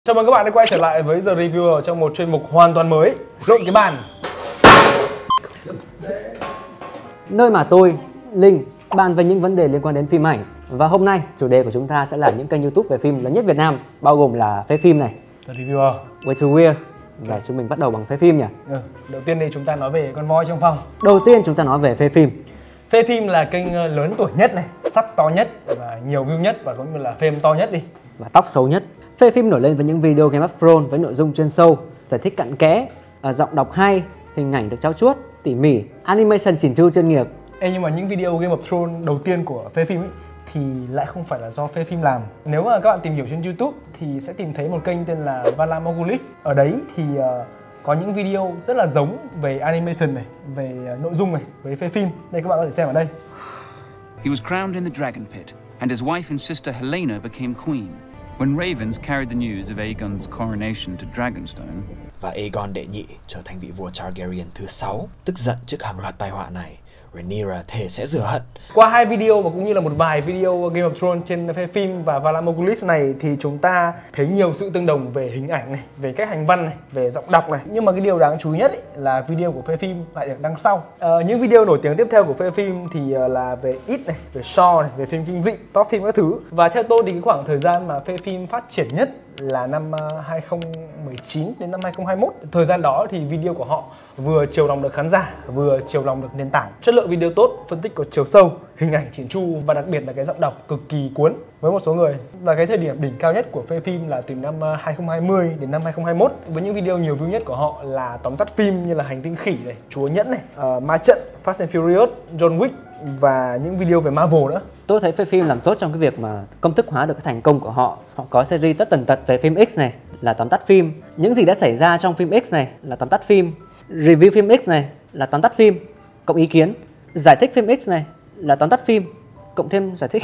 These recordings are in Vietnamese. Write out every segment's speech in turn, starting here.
Chào mừng các bạn đã quay trở lại với The Reviewer trong một chuyên mục hoàn toàn mới, lộn cái bàn. Nơi mà tôi, Linh, bàn về những vấn đề liên quan đến phim ảnh. Và hôm nay chủ đề của chúng ta sẽ là những kênh YouTube về phim lớn nhất Việt Nam, bao gồm là Phê Phim này, The Reviewer, Way to Weird. Và chúng mình bắt đầu bằng Phê Phim nhỉ? Đầu tiên thì chúng ta nói về con voi trong phòng. Đầu tiên chúng ta nói về Phê Phim. Phê Phim là kênh lớn tuổi nhất này, sub to nhất và nhiều view nhất và cũng như là fame to nhất đi. Và tóc xấu nhất. Phê Phim nổi lên với những video Game of Thrones với nội dung chuyên sâu, giải thích cặn kẽ, giọng đọc hay, hình ảnh được trau chuốt, tỉ mỉ, animation chỉn chu chuyên nghiệp. Nhưng mà những video Game of Thrones đầu tiên của Phê Phim ấy thì lại không phải là do Phê Phim làm. Nếu mà các bạn tìm hiểu trên YouTube thì sẽ tìm thấy một kênh tên là Vala Mogulis. Ở đấy thì có những video rất là giống về animation này, về nội dung này, với Phê Phim. Đây các bạn có thể xem ở đây. He was crowned in the Dragon Pit, and his wife and sister Helena became queen. When ravens carried the news of Aegon's coronation to Dragonstone, và Aegon đệ nhị trở thành vị vua Targaryen thứ 6. Tức giận trước hàng loạt tai họa này, Rhaenyra thề sẽ rửa hận. Qua hai video và cũng như là một vài video Game of Thrones trên Phê Phim và Vala Mogulis này thì chúng ta thấy nhiều sự tương đồng về hình ảnh này, về cách hành văn này, về giọng đọc này. Nhưng mà cái điều đáng chú ý nhất ấy là video của Phê Phim lại được đăng sau. Những video nổi tiếng tiếp theo của Phê Phim thì là về It này, về Shaw này, về phim kinh dị, top phim các thứ. Và theo tôi thì cái khoảng thời gian mà Phê Phim phát triển nhất là năm 2019 đến năm 2021. Thời gian đó thì video của họ vừa chiều lòng được khán giả, vừa chiều lòng được nền tảng. Chất lượng video tốt, phân tích có chiều sâu, hình ảnh chỉn chu và đặc biệt là cái giọng đọc cực kỳ cuốn với một số người. Và cái thời điểm đỉnh cao nhất của Phê Phim là từ năm 2020 đến năm 2021 với những video nhiều view nhất của họ là tóm tắt phim như là Hành tinh khỉ này, Chúa nhẫn này, Ma trận, Fast and Furious, John Wick và những video về Marvel nữa. Tôi thấy Phê Phim làm tốt trong cái việc mà công thức hóa được cái thành công của họ. Họ có series tất tần tật về phim X này là tóm tắt phim, những gì đã xảy ra trong phim X này là tóm tắt phim, review phim X này là tóm tắt phim cộng ý kiến, giải thích phim X này là tóm tắt phim cộng thêm giải thích.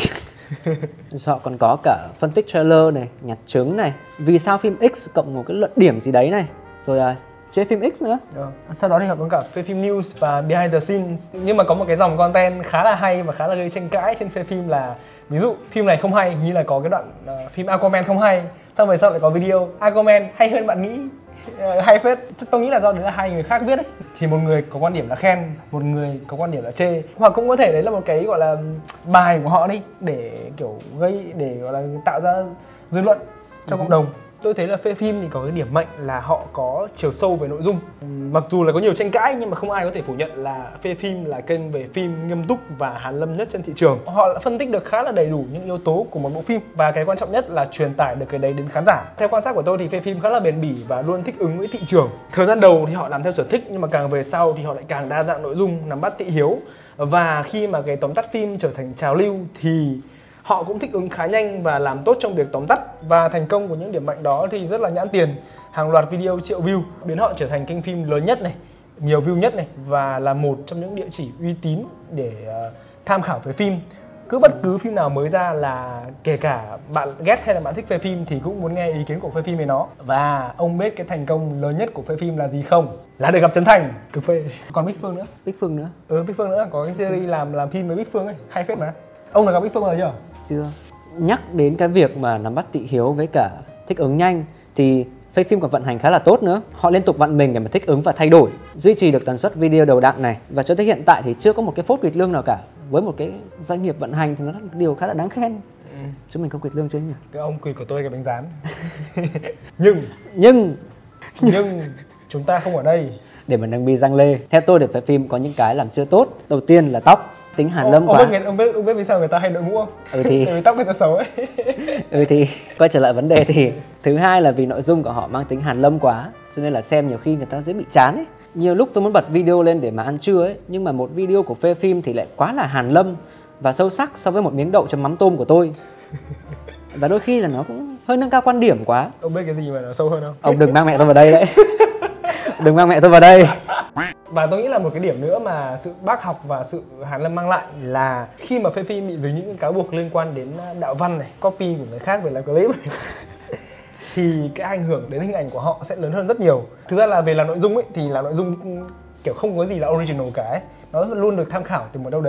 Họ còn có cả phân tích trailer này, nhạc trứng này, vì sao phim X cộng một cái luận điểm gì đấy này, rồi chế phim X nữa. Sau đó thì họ có cả Phê Phim News và Behind the Scenes. Nhưng mà có một cái dòng content khá là hay và khá là gây tranh cãi trên Phê Phim là ví dụ phim này không hay, như là có cái đoạn phim Aquaman không hay, xong rồi sau lại có video Aquaman hay hơn bạn nghĩ, hay phết. Tôi nghĩ là do đấy là hai người khác viết ấy. Thì một người có quan điểm là khen, một người có quan điểm là chê. Hoặc cũng có thể đấy là một cái gọi là bài của họ đi để kiểu để gọi là tạo ra dư luận trong cộng đồng. Tôi thấy là Phê Phim thì có cái điểm mạnh là họ có chiều sâu về nội dung. Mặc dù là có nhiều tranh cãi nhưng mà không ai có thể phủ nhận là Phê Phim là kênh về phim nghiêm túc và hàn lâm nhất trên thị trường. Họ đã phân tích được khá là đầy đủ những yếu tố của một bộ phim và cái quan trọng nhất là truyền tải được cái đấy đến khán giả. Theo quan sát của tôi thì Phê Phim khá là bền bỉ và luôn thích ứng với thị trường. Thời gian đầu thì họ làm theo sở thích nhưng mà càng về sau thì họ lại càng đa dạng nội dung, nắm bắt thị hiếu. Và khi mà cái tóm tắt phim trở thành trào lưu thì họ cũng thích ứng khá nhanh và làm tốt trong việc tóm tắt. Và thành công của những điểm mạnh đó thì rất là nhãn tiền. Hàng loạt video triệu view biến họ trở thành kênh phim lớn nhất này, nhiều view nhất này và là một trong những địa chỉ uy tín để tham khảo về phim. Cứ bất cứ phim nào mới ra là kể cả bạn ghét hay là bạn thích Phê Phim thì cũng muốn nghe ý kiến của Phê Phim về nó. Và ông biết cái thành công lớn nhất của Phê Phim là gì không? Là được gặp Trấn Thành, cực phê. Còn Bích Phương nữa. Bích Phương nữa. Bích Phương nữa, có cái series làm phim với Bích Phương ấy, hay phết mà. Ông đã gặp Bích Phương rồi chưa? Chưa. Nhắc đến cái việc mà nắm bắt thị hiếu với cả thích ứng nhanh thì Phê Phim còn vận hành khá là tốt nữa. Họ liên tục vặn mình để mà thích ứng và thay đổi, duy trì được tần suất video đều đặn này. Và cho tới hiện tại thì chưa có một cái phốt quỵt lương nào cả. Với một cái doanh nghiệp vận hành thì nó là điều khá là đáng khen. Chúng mình không quỵt lương chứ nhỉ? Cái ông quỵt của tôi cái bánh rán. Nhưng chúng ta không ở đây để mà nâng bi răng lê. Theo tôi thì Phê Phim có những cái làm chưa tốt. Đầu tiên là tóc, tính hàn lâm quá. Ông biết vì sao người ta hay đội mũ không? Thì vì tóc người ta xấu ấy. Thì quay trở lại vấn đề thì thứ hai là vì nội dung của họ mang tính hàn lâm quá, cho nên là xem nhiều khi người ta dễ bị chán ấy. Nhiều lúc tôi muốn bật video lên để mà ăn trưa ấy, nhưng mà một video của Phê Phim thì lại quá là hàn lâm và sâu sắc so với một miếng đậu chấm mắm tôm của tôi. Và đôi khi là nó cũng hơi nâng cao quan điểm quá. Ông biết cái gì mà nó sâu hơn không? Ông đừng mang mẹ tôi vào đây đấy. Đừng mang mẹ tôi vào đây. Và tôi nghĩ là một cái điểm nữa mà sự bác học và sự hàn lâm mang lại là khi mà Phê Phim bị dính những cáo buộc liên quan đến đạo văn này, copy của người khác về live clip này, thì cái ảnh hưởng đến hình ảnh của họ sẽ lớn hơn rất nhiều. Thực ra là về là nội dung ấy thì là nội dung kiểu không có gì là original cả ấy. Nó luôn được tham khảo từ một đâu đấy.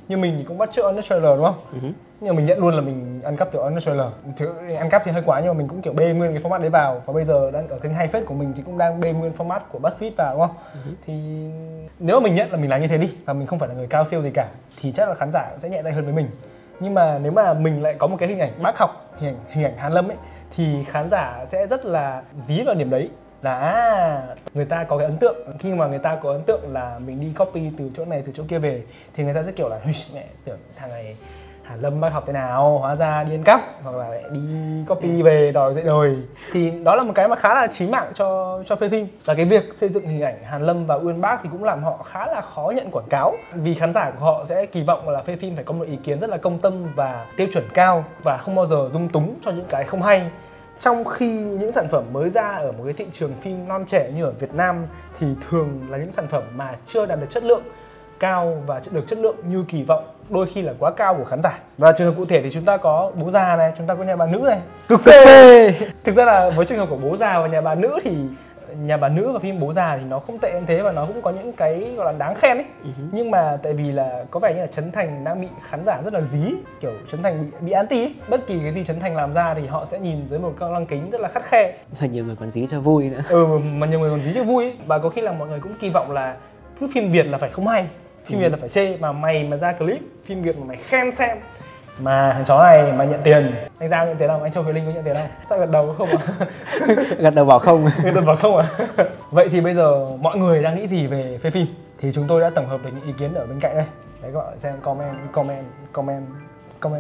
Như mình thì cũng bắt chước Honest Trailer đúng không? Nhưng mà mình nhận luôn là mình ăn cắp từ Honest Trailer. Ăn cắp thì hơi quá nhưng mà mình cũng kiểu bê nguyên cái format đấy vào. Và bây giờ đang ở kênh Hay Phết của mình thì cũng đang bê nguyên format của BuzzFeed vào đúng không? Thì nếu mà mình nhận là mình làm như thế đi và mình không phải là người cao siêu gì cả thì chắc là khán giả sẽ nhẹ tay hơn với mình. Nhưng mà nếu mà mình lại có một cái hình ảnh bác học, hình ảnh Hàn Lâm ấy, thì khán giả sẽ rất là dí vào điểm đấy, là người ta có cái ấn tượng. Khi mà người ta có ấn tượng là mình đi copy từ chỗ này từ chỗ kia về thì người ta sẽ kiểu là mẹ tưởng thằng này Hàn Lâm bác học thế nào, hóa ra đi ăn cắp hoặc là lại đi copy về đòi dạy đời. Thì đó là một cái mà khá là chí mạng cho phê phim. Và cái việc xây dựng hình ảnh Hàn Lâm và Uyên Bác thì cũng làm họ khá là khó nhận quảng cáo, vì khán giả của họ sẽ kỳ vọng là phê phim phải có một ý kiến rất là công tâm và tiêu chuẩn cao và không bao giờ dung túng cho những cái không hay. Trong khi những sản phẩm mới ra ở một cái thị trường phim non trẻ như ở Việt Nam thì thường là những sản phẩm mà chưa đạt được chất lượng cao và được chất lượng như kỳ vọng, đôi khi là quá cao của khán giả. Và trường hợp cụ thể thì chúng ta có Bố Già này, chúng ta có Nhà Bà Nữ này, cực phê. Thực ra là với trường hợp của Bố Già và Nhà Bà Nữ thì Nhà Bà Nữ và phim Bố Già thì nó không tệ như thế và nó cũng có những cái gọi là đáng khen ấy. Nhưng mà tại vì là có vẻ như là Trấn Thành đang bị khán giả rất là dí, kiểu Trấn Thành bị anti ấy. Bất kỳ cái gì Trấn Thành làm ra thì họ sẽ nhìn dưới một con lăng kính rất là khắt khe. Và nhiều người còn dí cho vui nữa. Mà nhiều người còn dí cho vui ấy. Và có khi là mọi người cũng kỳ vọng là cứ phim Việt là phải không hay, phim Việt là phải chê, mà mày mà ra clip phim Việt mà mày khen xem mà thằng chó này mà nhận tiền, anh Giang nhận tiền không? Anh Châu Huệ Linh có nhận tiền không? Sao gật đầu không ạ? Gật đầu bảo không. Gật đầu bảo không à? Vậy thì bây giờ mọi người đang nghĩ gì về phê phim? Thì chúng tôi đã tổng hợp được những ý kiến ở bên cạnh đây. Đấy, các bạn xem comment.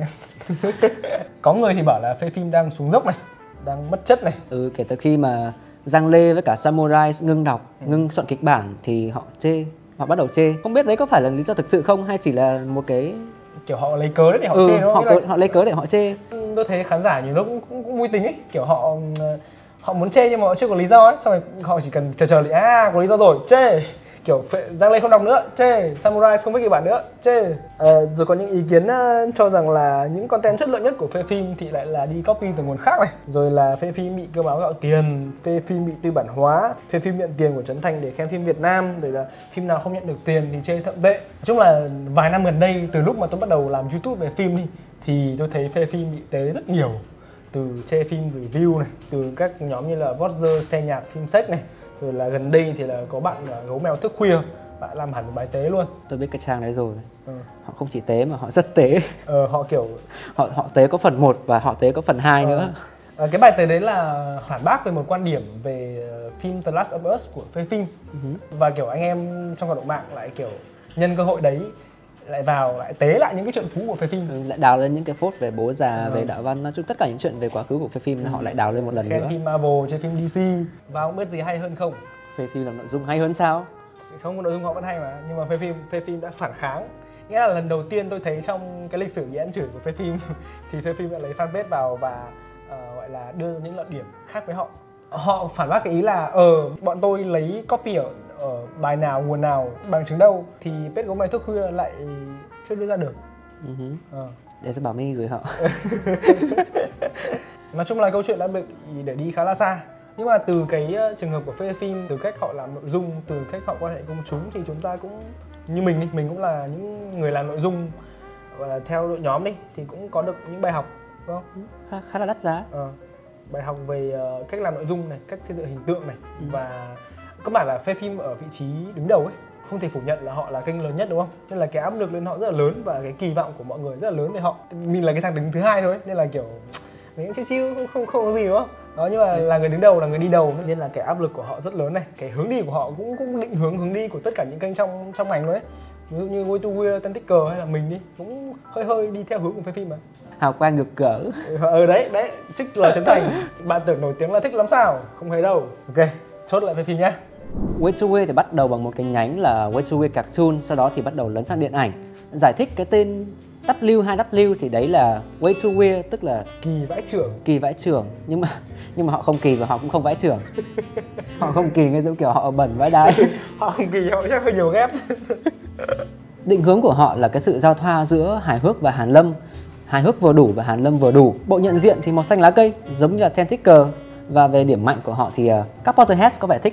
Có người thì bảo là phê phim đang xuống dốc này, đang mất chất này. Kể từ khi mà Giang Lê với cả Samurai ngưng đọc, ngưng soạn kịch bản thì họ chê. Họ bắt đầu chê. Không biết đấy có phải là lý do thực sự không hay chỉ là một cái kiểu họ lấy cớ đấy để họ chê đúng không? Họ lấy cớ để họ chê. Tôi thấy khán giả nhiều lúc cũng vui tính ấy, kiểu họ muốn chê nhưng mà họ chưa có lý do ấy, xong rồi họ chỉ cần chờ có lý do rồi chê. Kiểu Giang Lê không đọc nữa, chê. Samurai không viết kịch bản nữa, chê. Rồi có những ý kiến cho rằng là những content chất lượng nhất của phê phim thì lại là đi copy từ nguồn khác này. Rồi là phê phim bị cơm áo gạo tiền, phê phim bị tư bản hóa, phê phim nhận tiền của Trấn Thành để khen phim Việt Nam, rồi là phim nào không nhận được tiền thì chê thậm tệ. Nói chung là vài năm gần đây, từ lúc mà tôi bắt đầu làm YouTube về phim đi, thì tôi thấy phê phim bị tế rất nhiều. Từ chê phim review này, từ các nhóm như là Votzer, Xe Nhạc, Phim Sách này. Rồi là gần đây thì là có bạn Gấu Mèo Thức Khuya, bạn làm hẳn một bài tế luôn. Tôi biết cái trang đấy rồi. Họ không chỉ tế mà họ rất tế. Họ kiểu họ tế có phần 1 và họ tế có phần 2 nữa. Cái bài tế đấy là phản bác về một quan điểm về phim The Last of Us của phê phim. Và kiểu anh em trong cộng đồng mạng lại kiểu nhân cơ hội đấy lại vào lại tế lại những cái chuyện cũ của phê phim, lại đào lên những cái phốt về Bố Già, về Đạo Văn, nói chung tất cả những chuyện về quá khứ của phê phim họ lại đào lên một lần nữa. Phim Marvel, chơi phim DC. Và không biết gì hay hơn không? Phê phim làm nội dung hay hơn sao? Không, nội dung họ vẫn hay mà, nhưng mà phê phim đã phản kháng. Nghĩa là lần đầu tiên tôi thấy trong cái lịch sử bị ăn chửi của phê phim thì phê phim đã lấy fanpage vào và gọi là đưa những luận điểm khác với họ. Họ phản bác cái ý là bọn tôi lấy copy ở bài nào, nguồn nào, bằng chứng đâu, thì page Gấu Mèo Thức Khuya lại chưa đưa ra được. Để cho Bảo My gửi họ. Nói chung là câu chuyện đã bị để đi khá là xa. Nhưng mà từ cái trường hợp của phê phim, từ cách họ làm nội dung, từ cách họ quan hệ công chúng thì chúng ta cũng như mình cũng là những người làm nội dung gọi là theo đội nhóm đi, thì cũng có được những bài học, đúng không? Khá là đắt giá. Bài học về cách làm nội dung này, cách xây dựng hình tượng này. Và các bạn là phê phim ở vị trí đứng đầu ấy, không thể phủ nhận là họ là kênh lớn nhất đúng không? Nên là cái áp lực lên họ rất là lớn và cái kỳ vọng của mọi người rất là lớn về họ. Mình là cái thằng đứng thứ hai thôi ấy, nên là kiểu mình cũng chill không có gì đúng không? Đó, nhưng mà là người đứng đầu, là người đi đầu nên là cái áp lực của họ rất lớn này. Cái hướng đi của họ cũng định hướng đi của tất cả những kênh trong ngành luôn ấy. Ví dụ như Way to Weird, Tentiker hay là mình đi cũng hơi đi theo hướng của phê phim mà. Hào quang ngược cỡ. Đấy, trích lời Trấn Thành. Bạn tưởng nổi tiếng là thích lắm sao? Không thấy đâu. Ok, chốt lại phê phim nhá. Way to Weird thì bắt đầu bằng một cái nhánh là Way to Weird Cartoon, sau đó thì bắt đầu lấn sang điện ảnh. Giải thích cái tên W2W thì đấy là Way to Weird, tức là kỳ vãi chưởng, nhưng mà họ không kỳ và họ cũng không vãi chưởng. Họ không kỳ ngay giống kiểu họ bẩn vãi đái. Họ không kỳ, họ chắc hơi nhiều ghép. Định hướng của họ là cái sự giao thoa giữa hài hước và hàn lâm, hài hước vừa đủ và hàn lâm vừa đủ. Bộ nhận diện thì màu xanh lá cây giống như là Tentiker, và về điểm mạnh của họ thì các Potterheads có vẻ thích họ.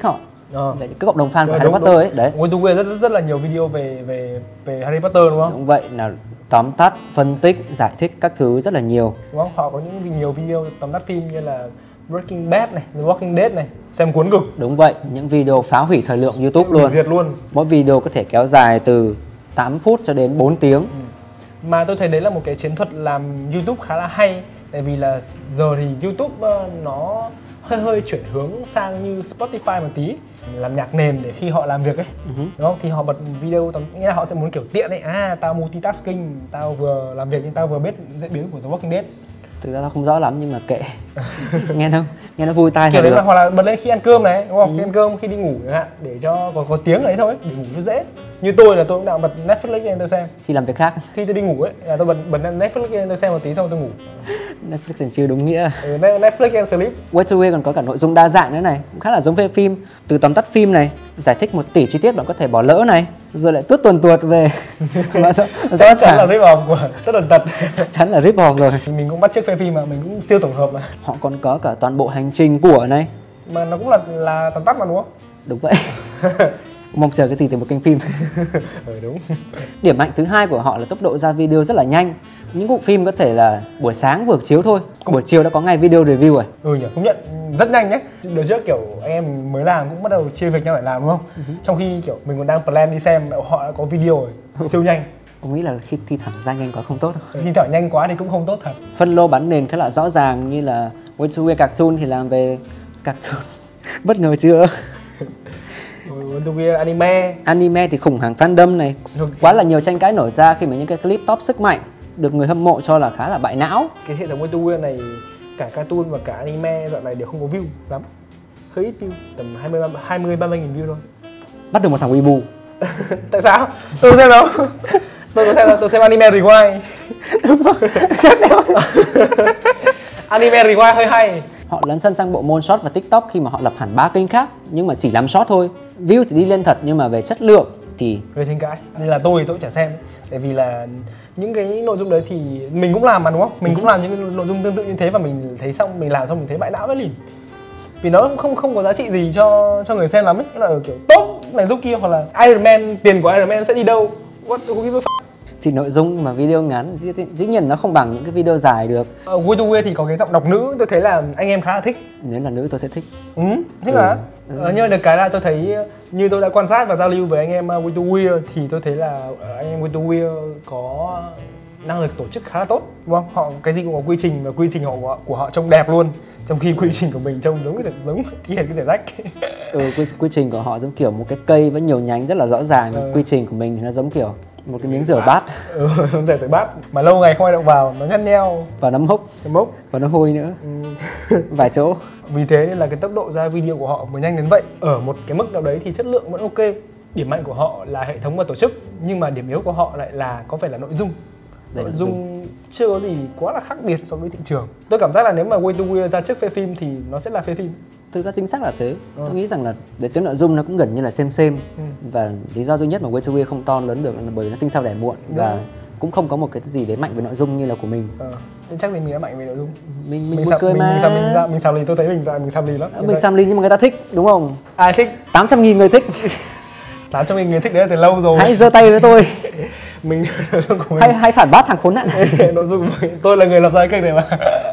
cái cộng đồng fan của Harry Potter ấy đấy. Way to Win rất là nhiều video về Harry Potter đúng không? Đúng vậy, là tóm tắt, phân tích, giải thích các thứ rất là nhiều. Đúng không? Họ có nhiều video tóm tắt phim như là Breaking Bad này, The Walking Dead này, xem cuốn cực. Đúng vậy, những video phá hủy thời lượng YouTube luôn. Diệt luôn. Mỗi video có thể kéo dài từ 8 phút cho đến 4 tiếng. Mà tôi thấy đấy là một cái chiến thuật làm YouTube khá là hay. Tại vì là giờ thì YouTube nó hơi chuyển hướng sang như Spotify một tí, làm nhạc nền để khi họ làm việc ấy, đúng không? Thì họ bật video, nghĩa là họ sẽ muốn kiểu tiện ấy, tao multitasking, tao vừa làm việc nhưng tao vừa biết diễn biến của The Walking Dead. Thực ra tao không rõ lắm nhưng mà kệ. nghe nó vui tai kiểu là đấy được. Là hoặc là bật lên khi ăn cơm này, đúng không? Khi ăn cơm, khi đi ngủ chẳng hạn, để cho có tiếng đấy thôi, để ngủ cho dễ. Như tôi là tôi cũng đạo bật Netflix lên tôi xem. Khi làm việc khác, khi tôi đi ngủ ấy là tôi bật Netflix lên tôi xem một tí xong tôi ngủ. Netflix and chill đúng nghĩa. Netflix and sleep. Way to Win còn có cả nội dung đa dạng nữa này, cũng khá là giống về phim, từ tóm tắt phim này, giải thích 1 tỷ chi tiết bạn có thể bỏ lỡ này, rồi lại tuần về chắc chắn là rip off của tất tần tật. Chắc chắn là rip off rồi. Mình cũng bắt chước phê phim mà, mình cũng siêu tổng hợp mà. Họ còn có cả toàn bộ hành trình của này, mà nó cũng là tóm tắt mà đúng không? Đúng vậy. Mong chờ cái gì từ một kênh phim. Đúng. Điểm mạnh thứ hai của họ là tốc độ ra video rất là nhanh. Những bộ phim có thể là buổi sáng vừa chiếu thôi, buổi chiều đã có ngay video review rồi. Nhỉ, công nhận rất nhanh nhé. Đợt trước kiểu anh em mới làm cũng bắt đầu chia việc nhau để làm đúng không? Trong khi kiểu mình còn đang plan đi xem, họ đã có video rồi, siêu nhanh. Ông nghĩ là khi thi thoảng ra nhanh quá không tốt không? Thi thoảng nhanh quá thì cũng không tốt thật. Phân lô bán nền khá là rõ ràng, như là Way to Win Cartoon thì làm về cartoon. Bất ngờ chưa? Way to Win anime. Anime thì khủng hoảng fandom này. Quá là nhiều tranh cãi nổi ra khi mà những cái clip top sức mạnh được người hâm mộ cho là khá là bại não. Cái hệ thống Way to Win này, cả cartoon và cả anime dạo này đều không có view lắm. Hơi ít view, tầm 20-30 nghìn view thôi. Bắt được một thằng Weibo. Tại sao? Tôi xem đâu. Tôi xem anime rewind. Anime rewind hơi hay. Họ lấn sân sang bộ môn short và TikTok khi mà họ lập hẳn 3 kênh khác, nhưng mà chỉ làm short thôi. View thì đi lên thật nhưng mà về chất lượng thì gây tranh cãi. Nên là tôi cũng chả xem. Tại vì là những cái nội dung đấy thì mình cũng làm mà đúng không? Mình cũng làm những cái nội dung tương tự như thế và mình thấy xong, mình làm xong mình thấy bại não với lìn. Vì nó không có giá trị gì cho người xem lắm ấy. Nó là ở kiểu tốt này lúc kia, hoặc là Iron Man, tiền của Iron Man sẽ đi đâu? What the fuck? thì nội dung mà video ngắn dĩ nhiên nó không bằng những cái video dài được. Way to Win thì có cái giọng đọc nữ, tôi thấy là anh em khá là thích. Nếu là nữ tôi sẽ thích. Thích là nhưng mà được cái là tôi thấy, như tôi đã quan sát và giao lưu với anh em Way to Win thì tôi thấy là anh em Way to Win có năng lực tổ chức khá là tốt, đúng không? Họ cái gì cũng có quy trình, và quy trình của họ trông đẹp luôn, trong khi quy trình của mình trông giống cái rẻ rách. Quy trình của họ giống kiểu một cái cây với nhiều nhánh rất là rõ ràng. Quy trình của mình thì nó giống kiểu một cái miếng rửa bát. Rửa bát mà lâu ngày không ai động vào, nó nhăn nheo và nó mốc và nó hôi nữa. Vài chỗ. Vì thế nên là cái tốc độ ra video của họ mới nhanh đến vậy. Ở một cái mức nào đấy thì chất lượng vẫn ok. Điểm mạnh của họ là hệ thống và tổ chức, nhưng mà điểm yếu của họ lại là có phải là nội dung. Nội dung chưa có gì quá là khác biệt so với thị trường. Tôi cảm giác là nếu mà Way to Win ra trước phê phim thì nó sẽ là phê phim. Thực ra chính xác là thế. Tôi nghĩ rằng là về tiếng nội dung nó cũng gần như là xem. Và lý do duy nhất mà Way to Win không to lớn được là bởi vì nó sinh sau đẻ muộn. Và cũng không có một cái gì đấy mạnh về nội dung như là của mình. Chắc thì mình đã mạnh về nội dung. Mình cười mà. Mình xàm lì, tôi thấy mình xàm lì lắm. Mình xàm lì nhưng mà người ta thích, đúng không? Ai thích? 800.000 người thích. 800.000 người thích đấy là từ lâu rồi. Hãy giơ tay với tôi. Mình hay phản bát thằng khốn nạn này. Nội dung của mình, tôi là người lập ra cái kênh này mà.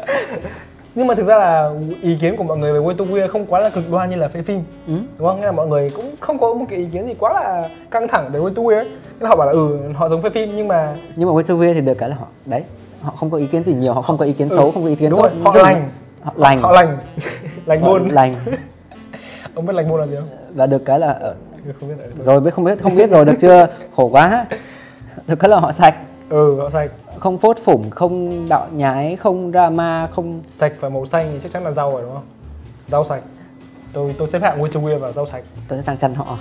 Nhưng mà thực ra là ý kiến của mọi người về Way to Win không quá là cực đoan như là phê phim, đúng không? Nghĩa là mọi người cũng không có một cái ý kiến gì quá là căng thẳng về Way to Win ấy. Nên họ bảo là họ giống phê phim, nhưng mà Way to Win thì được cái là họ không có ý kiến gì nhiều, họ không có ý kiến xấu, không có ý kiến tốt. Họ lành lành buôn. Ông biết lành buôn là gì không? Và được cái là không biết rồi không biết rồi, được chưa? Khổ quá. Được cái là họ sạch. Họ sạch. Không phốt phủng, không đạo nhái, không drama, không sạch và màu xanh thì chắc chắn là rau rồi, đúng không? Rau sạch. Tôi xếp hạng Way to Win vào rau sạch. Tôi sẽ sang chân họ.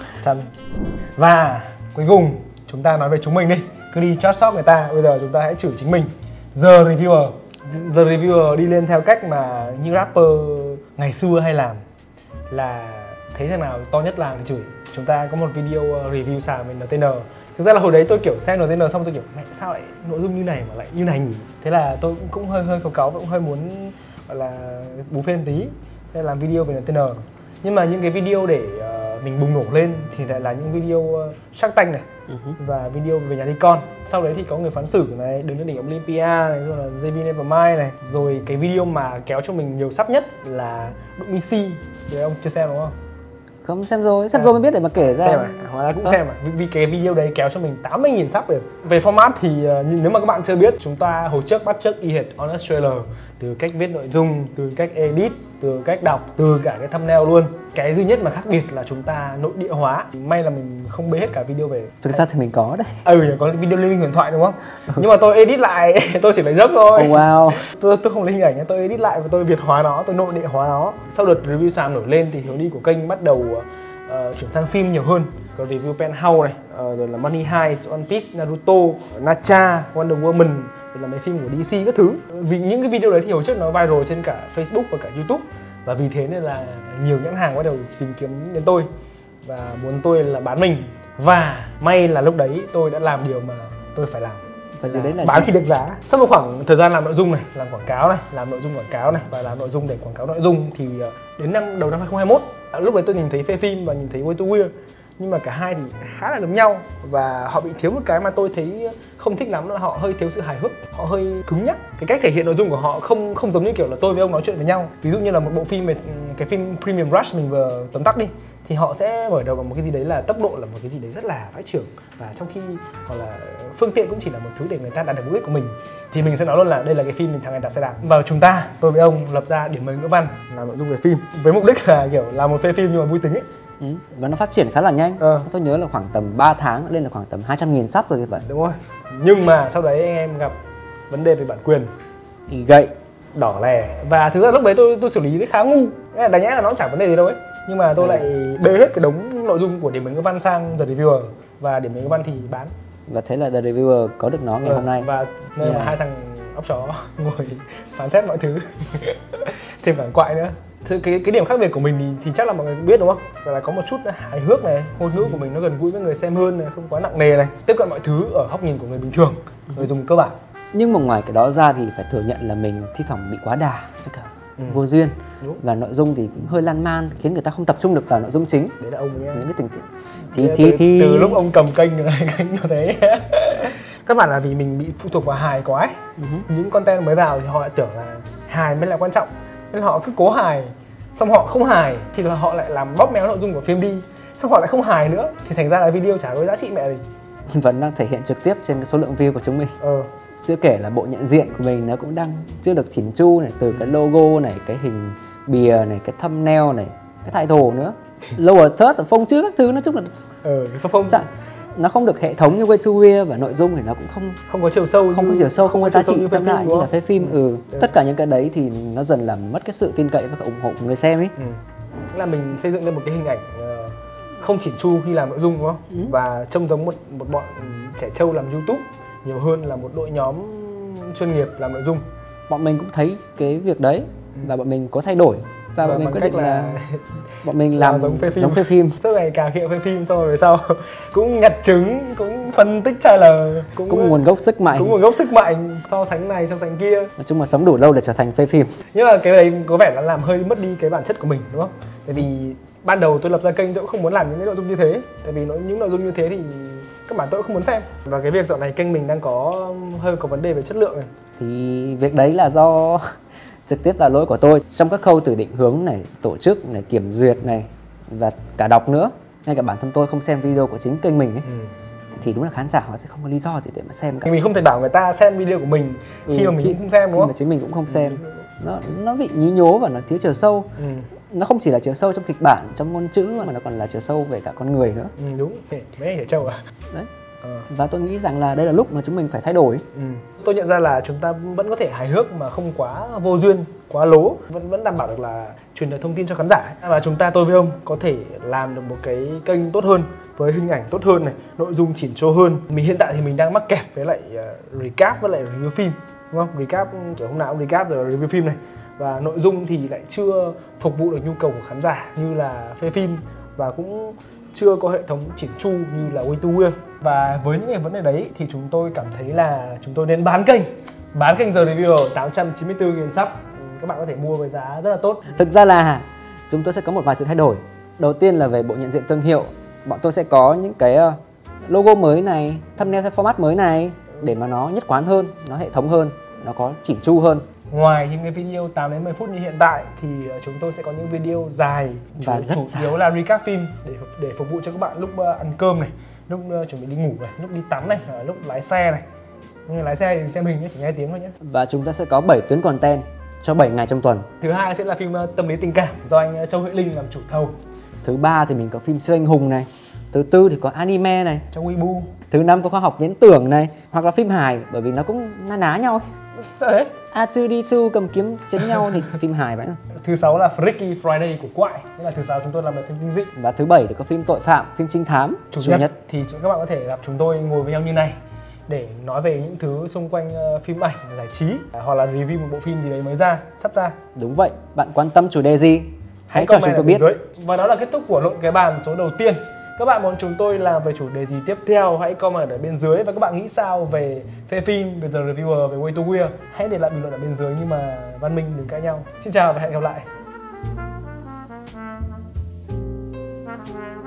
Và cuối cùng chúng ta nói về chúng mình đi. Cứ đi chat shop người ta, bây giờ chúng ta hãy chửi chính mình. The Reviewer đi lên theo cách mà như rapper ngày xưa hay làm, là thấy thằng nào to nhất làm thì chửi. Chúng ta có một video review xài về NTN. Thực ra là hồi đấy tôi kiểu xem NTN xong tôi kiểu mẹ sao lại nội dung như này mà lại như này nhỉ. Thế là tôi cũng hơi cáu và cũng hơi muốn gọi là bú phên tí, thế là làm video về NTN. Nhưng mà những cái video để mình bùng nổ lên thì lại là những video Shark Tank này và video về nhà đi con. Sau đấy thì có người phán xử này, đứng lên đỉnh Olympia này, rồi là JV Nevermind này, rồi cái video mà kéo cho mình nhiều sub nhất là đội Missy. Đấy ông chưa xem đúng không? Không xem rồi mới biết để mà kể ra. Xem à? Hóa ra cũng xem à? Vì cái video đấy kéo cho mình 80.000 sub được. Về format thì nếu mà các bạn chưa biết, chúng ta hồi trước bắt chước y hệt Honest Trailer, từ cách viết nội dung, từ cách edit, từ cách đọc, từ cả cái thumbnail luôn. Cái duy nhất mà khác biệt là chúng ta nội địa hóa. May là mình không bê hết cả video về. Thực ra thì mình có đấy. Có video Liên minh huyền thoại đúng không? Nhưng mà tôi edit lại, tôi chỉ lấy dốc thôi. Oh, wow. Tôi không lấy hình ảnh, tôi edit lại và tôi Việt hóa nó, tôi nội địa hóa nó. Sau đợt review sàn nổi lên thì hướng đi của kênh bắt đầu chuyển sang phim nhiều hơn. Có review Penthouse này, rồi là Money Heist, One Piece, Naruto, Nacha, Wonder Woman, rồi là mấy phim của DC các thứ. Vì những cái video đấy thì hồi trước nó viral trên cả Facebook và cả YouTube, và vì thế nên là nhiều nhãn hàng bắt đầu tìm kiếm đến tôi và muốn tôi là bán mình. Và may là lúc đấy tôi đã làm điều mà tôi phải làm. Và đấy là bán khi được giá. Sau một khoảng thời gian làm nội dung này, làm quảng cáo này, làm nội dung quảng cáo này và làm nội dung để quảng cáo nội dung thì đến đầu năm 2021, lúc đấy tôi nhìn thấy Phê Phim và nhìn thấy Way to Weird, nhưng mà cả hai thì khá là giống nhau và họ bị thiếu một cái mà tôi thấy không thích lắm, là họ hơi thiếu sự hài hước, họ hơi cứng nhắc. Cái cách thể hiện nội dung của họ không giống như kiểu là tôi với ông nói chuyện với nhau. Ví dụ như là một bộ phim, cái phim Premium Rush mình vừa tóm tắt đi, thì họ sẽ mở đầu bằng một cái gì đấy là tốc độ là một cái gì đấy rất là vãi chưởng, và trong khi hoặc là phương tiện cũng chỉ là một thứ để người ta đạt được mục đích của mình, thì mình sẽ nói luôn là đây là cái phim thằng này đạp xe đạp. Và chúng ta, tôi với ông lập ra điểm mới ngữ văn làm nội dung về phim với mục đích là kiểu làm một phê phim nhưng mà vui tính ấy. Và nó phát triển khá là nhanh. Tôi nhớ là khoảng tầm 3 tháng lên là khoảng tầm 200.000 sub rồi thì vậy. Đúng rồi. Nhưng mà sau đấy anh em gặp vấn đề về bản quyền, gậy đỏ lẻ, và thực ra lúc đấy tôi xử lý khá ngu. Đáng nhẽ là nó chẳng vấn đề gì đâu ấy, nhưng mà tôi lại bê hết cái đống nội dung của điểm mới ngữ văn sang The Reviewer, và điểm mới ngữ văn thì bán. Và thế là The Reviewer có được nó ngày hôm nay. Và nên là hai thằng óc chó ngồi phán xét mọi thứ. Thêm cả quại nữa. Cái điểm khác biệt của mình thì chắc là mọi người biết đúng không? Là có một chút hài hước này, ngôn ngữ của mình nó gần gũi với người xem hơn này, không quá nặng nề này, tiếp cận mọi thứ ở góc nhìn của người bình thường, người dùng cơ bản. Nhưng mà ngoài cái đó ra thì phải thừa nhận là mình thi thoảng bị quá đà, cả vô duyên. Đúng. Và nội dung thì cũng hơi lan man, khiến người ta không tập trung được vào nội dung chính. Đấy là ông ấy. Những cái tình tiết thì từ lúc ông cầm kênh như thế. Các bạn là vì mình bị phụ thuộc vào hài quá ấy. Những content mới vào thì họ lại tưởng là hài mới là quan trọng, nên họ cứ cố hài, xong họ không hài thì là họ lại làm bóp méo nội dung của phim đi, xong họ lại không hài nữa thì thành ra là video chả có giá trị mẹ gì. Vẫn đang thể hiện trực tiếp trên cái số lượng view của chúng mình. Chưa kể là bộ nhận diện của mình nó cũng đang chưa được chỉn chu này, từ cái logo này, cái hình bìa này, cái thumbnail này, cái title nữa, lower third, phông chữ các thứ, nói chung là phông nó không được hệ thống như Way to Weird, và nội dung thì nó cũng không có chiều sâu, không có giá trị xem lại như là phê phim. Tất cả những cái đấy thì nó dần làm mất cái sự tin cậy và cả ủng hộ của người xem ấy. Là mình xây dựng lên một cái hình ảnh không chỉn chu khi làm nội dung đúng không? Và trông giống một bọn trẻ trâu làm YouTube nhiều hơn là một đội nhóm chuyên nghiệp làm nội dung. Bọn mình cũng thấy cái việc đấy và bọn mình có thay đổi, và bọn mình quyết định là bọn mình làm giống phê phim. Suốt ngày cà khịa phê phim, xong rồi về sau cũng nhặt trứng, cũng phân tích trailer, cũng nguồn gốc sức mạnh, so sánh này so sánh kia. Nói chung là sống đủ lâu để trở thành phê phim. Nhưng mà cái đấy có vẻ là làm hơi mất đi cái bản chất của mình đúng không? Tại vì ban đầu tôi lập ra kênh tôi cũng không muốn làm những cái nội dung như thế, tại vì những nội dung như thế thì các bạn tôi cũng không muốn xem. Và cái việc dạo này kênh mình đang hơi có vấn đề về chất lượng này, thì việc đấy là do trực tiếp là lỗi của tôi trong các khâu từ định hướng này, tổ chức này, kiểm duyệt này và cả đọc nữa. Ngay cả bản thân tôi không xem video của chính kênh mình ấy, thì đúng là khán giả họ sẽ không có lý do gì để mà xem cả. Thì mình không thể bảo người ta xem video của mình khi mà mình cũng không xem đúng không? Khi mà chính mình cũng không xem, nó bị nhí nhố và nó thiếu chiều sâu. Nó không chỉ là chiều sâu trong kịch bản, trong ngôn chữ, mà nó còn là chiều sâu về cả con người nữa. Đúng, mấy trẻ trâu à? Đấy. Và tôi nghĩ rằng là đây là lúc mà chúng mình phải thay đổi. Tôi nhận ra là chúng ta vẫn có thể hài hước mà không quá vô duyên, quá lố, vẫn đảm bảo được là truyền được thông tin cho khán giả. Và chúng ta, tôi với ông, có thể làm được một cái kênh tốt hơn, với hình ảnh tốt hơn này, nội dung chỉn chu hơn. Mình hiện tại thì mình đang mắc kẹt với lại recap với lại review phim, đúng không? Recap kiểu hôm nào cũng recap rồi review phim này, và nội dung thì lại chưa phục vụ được nhu cầu của khán giả như là phê phim, và cũng chưa có hệ thống chỉn chu như là Way to Weird. Và với những cái vấn đề đấy thì chúng tôi cảm thấy là chúng tôi nên bán kênh The Reviewer 894.000 sub. Các bạn có thể mua với giá rất là tốt. Thực ra là chúng tôi sẽ có một vài sự thay đổi. Đầu tiên là về bộ nhận diện thương hiệu. Bọn tôi sẽ có những cái logo mới này, thumbnail theo format mới này để mà nó nhất quán hơn, nó hệ thống hơn, nó có chỉn chu hơn. Ngoài những cái video 8 đến 10 phút như hiện tại thì chúng tôi sẽ có những video dài Và rất chủ yếu là recap phim để phục vụ cho các bạn lúc ăn cơm này, lúc chuẩn bị đi ngủ này, lúc đi tắm này, lúc lái xe này. Nhưng lái xe thì xem hình chỉ nghe tiếng thôi nhé. Và chúng ta sẽ có 7 tuyến content cho 7 ngày trong tuần. Thứ hai sẽ là phim tâm lý tình cảm do anh Châu Huệ Linh làm chủ thầu. Thứ ba thì mình có phim siêu anh hùng này. Thứ tư thì có anime này. Trong Weibo. Thứ năm có khoa học viễn tưởng này, hoặc là phim hài bởi vì nó cũng na ná nhau. Sao thế? R2D2 cầm kiếm chém nhau thì phim hài vậy. Thứ sáu là Freaky Friday của Quại, nghĩa là thứ sáu chúng tôi làm về phim kinh dị. Và thứ bảy thì có phim tội phạm, phim trinh thám. Chủ nhật thì các bạn có thể gặp chúng tôi ngồi với nhau như này để nói về những thứ xung quanh phim ảnh, giải trí hoặc là review một bộ phim gì đấy mới ra, sắp ra. Đúng vậy, bạn quan tâm chủ đề gì? Hãy cho chúng tôi biết. Và đó là kết thúc của Lộn Cái Bàn số đầu tiên. Các bạn muốn chúng tôi làm về chủ đề gì tiếp theo, hãy comment ở bên dưới. Và các bạn nghĩ sao về phê phim, về The Reviewer, về Way to Weird, hãy để lại bình luận ở bên dưới. Nhưng mà văn minh đừng cãi nhau. Xin chào và hẹn gặp lại.